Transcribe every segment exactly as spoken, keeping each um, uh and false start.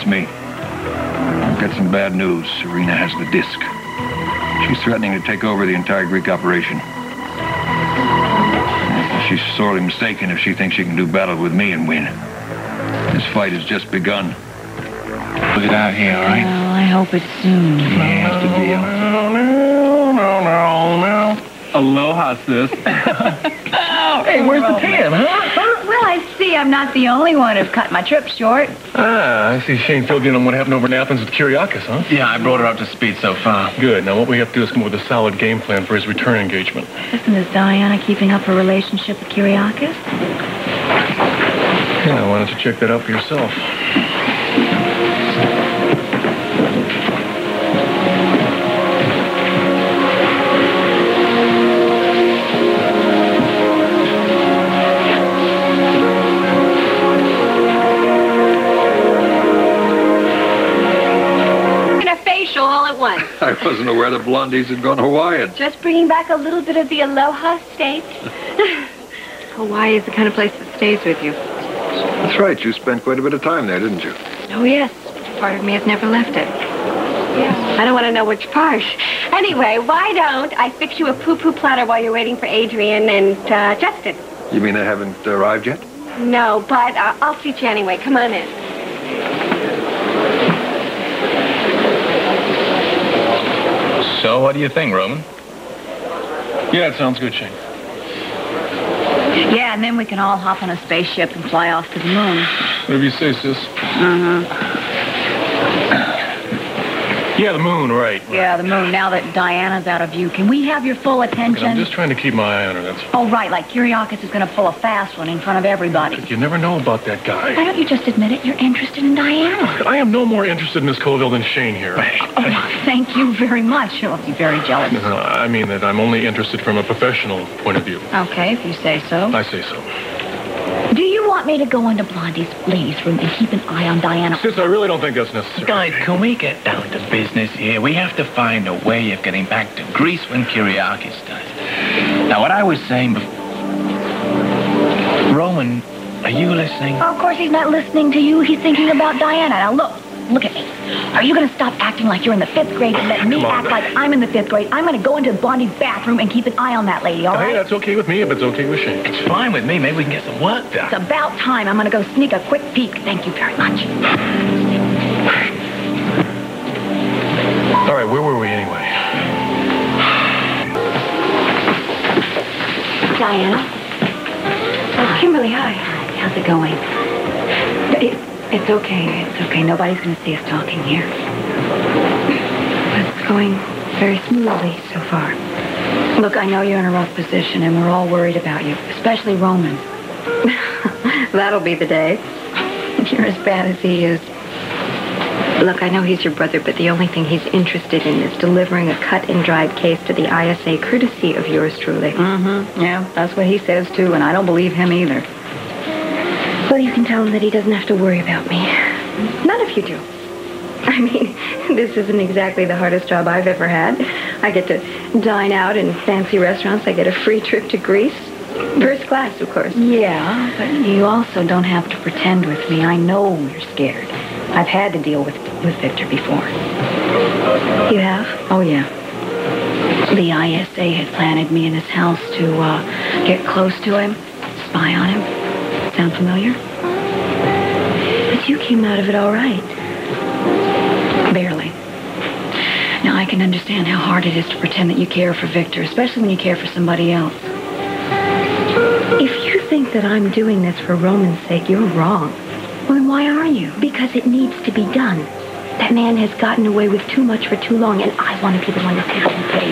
it's me. I've got some bad news. Serena has the disc. She's threatening to take over the entire Greek operation. She's sorely mistaken if she thinks she can do battle with me and win. This fight has just begun. Look it out here, all right? Well, I hope it's soon. Yeah, that's the deal. No, no, no, no, no. Aloha, sis. Hey, where's the tan, huh? Well, I see I'm not the only one who's cut my trip short. Ah, I see Shane filled you in on what happened over in Athens with Kyriakis, huh? Yeah, I brought her up to speed so far. Good. Now, what we have to do is come up with a solid game plan for his return engagement. Listen, is Diana keeping up her relationship with Kyriakis? Yeah, why don't you check that out for yourself? All at once. I wasn't aware the blondies had gone Hawaiian. Just bringing back a little bit of the aloha state. Hawaii is the kind of place that stays with you. That's right. You spent quite a bit of time there, didn't you? Oh, yes. Part of me has never left it. Yeah. I don't want to know which part. Anyway, why don't I fix you a poo-poo platter while you're waiting for Adrienne and uh, Justin? You mean they haven't arrived yet? No, but uh, I'll treat you anyway. Come on in. So, what do you think, Roman? Yeah, it sounds good, Shane. Yeah, and then we can all hop on a spaceship and fly off to the moon. Whatever you say, sis. Uh-huh. Yeah, the moon, right. right. Yeah, the moon, now that Diana's out of view. Can we have your full attention? I'm just trying to keep my eye on her, that's all. Oh, right, like Kyriakis is going to pull a fast one in front of everybody. You never know about that guy. Why don't you just admit it? You're interested in Diana. I am no more interested in Miss Colville than Shane here. Oh, thank you very much. I'll be very jealous. No, no, I mean that I'm only interested from a professional point of view. Okay, if you say so. I say so. Do you want me to go into Blondie's ladies' room and keep an eye on Diana? Sis, I really don't think that's necessary. Guys, can we get down to business here? We have to find a way of getting back to Greece when Kyriakis does. Now, what I was saying before... Roman, are you listening? Oh, of course he's not listening to you. He's thinking about Diana. Now, look. Look at me. Are you going to stop acting like you're in the fifth grade and let me act like I'm in the fifth grade? I'm going to go into Blondie's bathroom and keep an eye on that lady, all right? Hey, that's okay with me if it's okay with Shane. It's fine with me. Maybe we can get some work done. It's about time. I'm going to go sneak a quick peek. Thank you very much. All right, where were we anyway? Diana. Oh, Kimberly, hi. How's it going? It, it's okay. It's okay. Nobody's going to see us talking here. It's going very smoothly so far. Look, I know you're in a rough position, and we're all worried about you, especially Roman. That'll be the day. You're as bad as he is. Look, I know he's your brother, but the only thing he's interested in is delivering a cut-and-dried case to the I S A, courtesy of yours truly. Mm-hmm. Yeah, that's what he says, too, and I don't believe him either. Well, you can tell him that he doesn't have to worry about me. None of you do. I mean, this isn't exactly the hardest job I've ever had. I get to dine out in fancy restaurants. I get a free trip to Greece. First class, of course. Yeah, but you also don't have to pretend with me. I know you're scared. I've had to deal with, with Victor before. You have? Oh, yeah. The I S A had planted me in his house to uh, get close to him, spy on him. Sound familiar? But you came out of it all right. Barely. Now, I can understand how hard it is to pretend that you care for Victor, especially when you care for somebody else. If you think that I'm doing this for Roman's sake, you're wrong. Well, then why are you? Because it needs to be done. That man has gotten away with too much for too long, and I want to be the one to take him paid.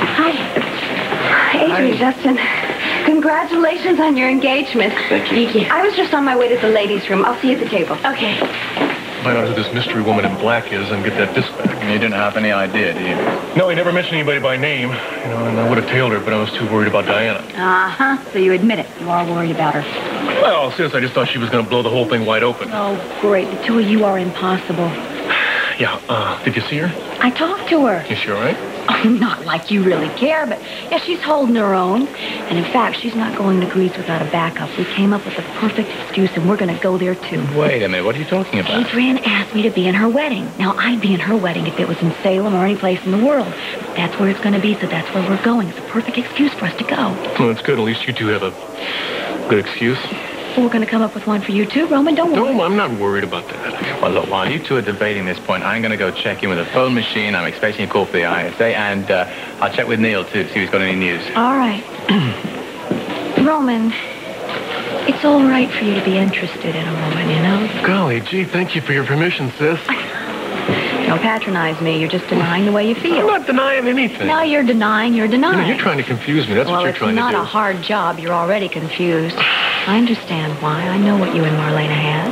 Hi. Adrienne, Justin. Congratulations on your engagement. Thank you. Thank you. I was just on my way to the ladies' room. I'll see you at the table. Okay. Find out who this mystery woman in black is and get that disc back. You didn't have any idea, do you? No, he never mentioned anybody by name. You know, and I would have tailed her, but I was too worried about Diana. Uh-huh. So you admit it. You are worried about her. Well, sis, I just thought she was going to blow the whole thing wide open. Oh, great. The two of you are impossible. Yeah, uh, did you see her? I talked to her. You sure, right? Oh, not like you really care, but yeah, she's holding her own. And in fact, she's not going to Greece without a backup. We came up with the perfect excuse, and we're going to go there, too. Wait a minute, what are you talking about? Adrienne asked me to be in her wedding. Now, I'd be in her wedding if it was in Salem or any place in the world. That's where it's going to be, so that's where we're going. It's a perfect excuse for us to go. Well, that's good. At least you two have a good excuse. Well, we're going to come up with one for you, too, Roman. Don't worry. No, I'm not worried about that. Well, look, while you two are debating this point, I'm going to go check in with the phone machine. I'm expecting a call for the I S A, and uh, I'll check with Neil, too, see if he's got any news. All right. Roman, it's all right for you to be interested in a woman, you know? Golly, gee, thank you for your permission, sis. Don't patronize me. You're just denying the way you feel. I'm not denying anything. No, you're denying. You're denying. You know, you're trying to confuse me. That's well, what you're trying to do. Well, it's not a hard job. You're already confused. I understand why. I know what you and Marlena had.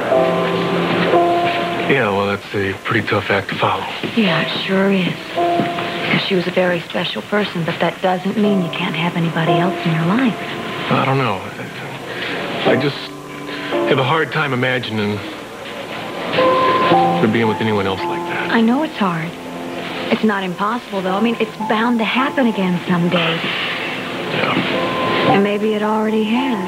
Yeah, well, that's a pretty tough act to follow. Yeah, it sure is. Because she was a very special person, but that doesn't mean you can't have anybody else in your life. I don't know. I just have a hard time imagining her being with anyone else like that. I know it's hard. It's not impossible, though. I mean, it's bound to happen again someday. Yeah. And maybe it already has.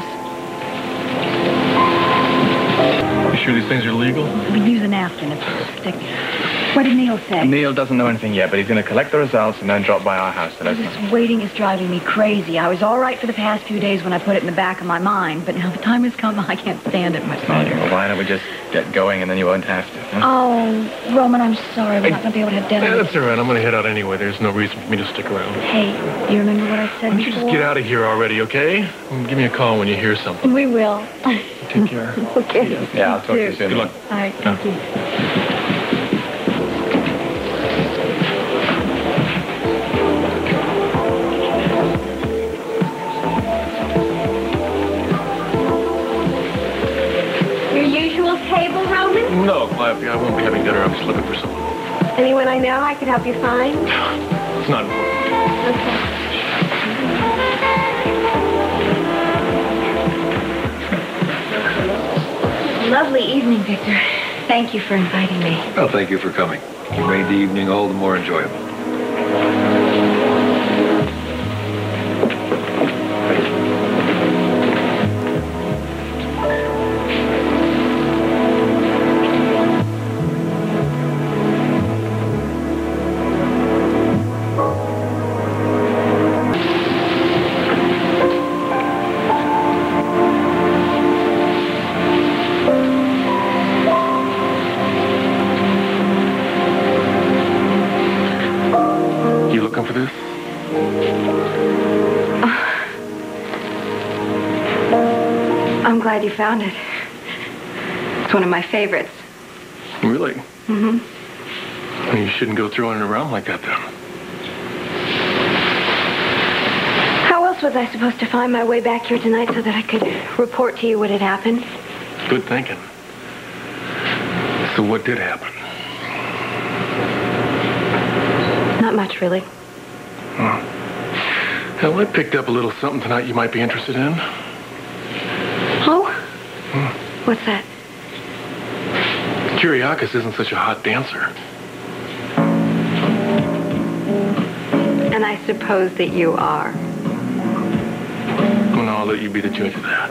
You sure these things are legal? We use a napkin. It's a stick. What did Neil say? Neil doesn't know anything yet, but he's going to collect the results and then drop by our house to let us know. This waiting is driving me crazy. I was all right for the past few days when I put it in the back of my mind, but now the time has come, I can't stand it much longer. Well, why don't we just get going and then you won't have to? Huh? Oh, Roman, I'm sorry. We're not going to be able to have dinner. Yeah, that's all right. I'm going to head out anyway. There's no reason for me to stick around. Hey, you remember what I said Why don't you before? just get out of here already, okay? And give me a call when you hear something. We will. Take care. Okay. Yeah, I'll talk to you soon. Good luck. All right, thank you. Your usual table, Roman? No, I, I won't be having dinner. I'm just looking for someone. Anyone I know I could help you find? It's not important. Okay. Lovely evening, Victor. Thank you for inviting me. Well, thank you for coming. You made the evening all the more enjoyable. For this? I'm glad you found it. It's one of my favorites. Really? Mm-hmm. Well, you shouldn't go throwing it around like that, then. How else was I supposed to find my way back here tonight so that I could report to you what had happened? Good thinking. So what did happen? Not much, really. Huh. Well, I picked up a little something tonight you might be interested in. Oh? Hmm. What's that? Kyriakis isn't such a hot dancer. And I suppose that you are. Well, no, I'll let you be the judge of that.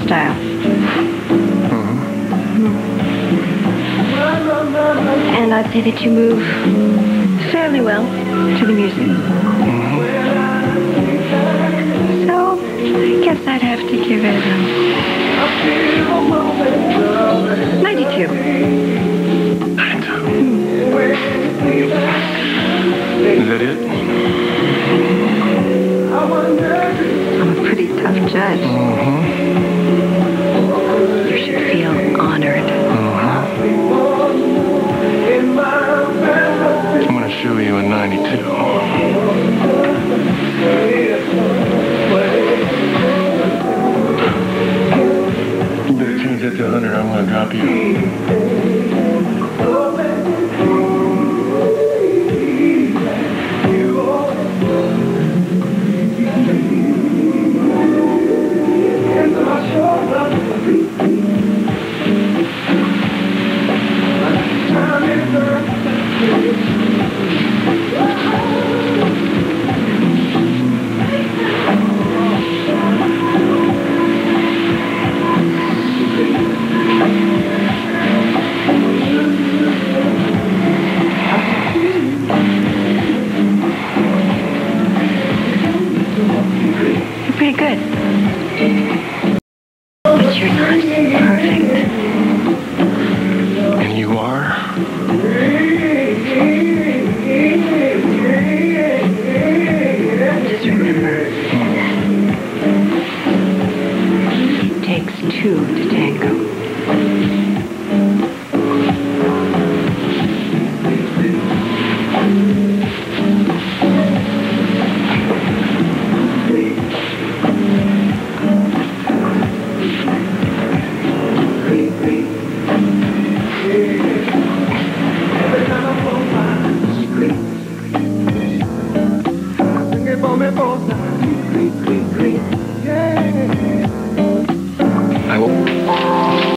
style. Mm-hmm. And I'd say that you move fairly well to the music. Mm-hmm. So, I guess I'd have to give it a ninety-two. Is that it? I'm a pretty tough judge. Mm-hmm. You should feel honored. Mm-hmm. I'm going to show you a ninety-two. You better change that to one hundred. I'm going to drop you. You're pretty good. But you're not perfect. And you are? Just remember, it takes two to tango. I will.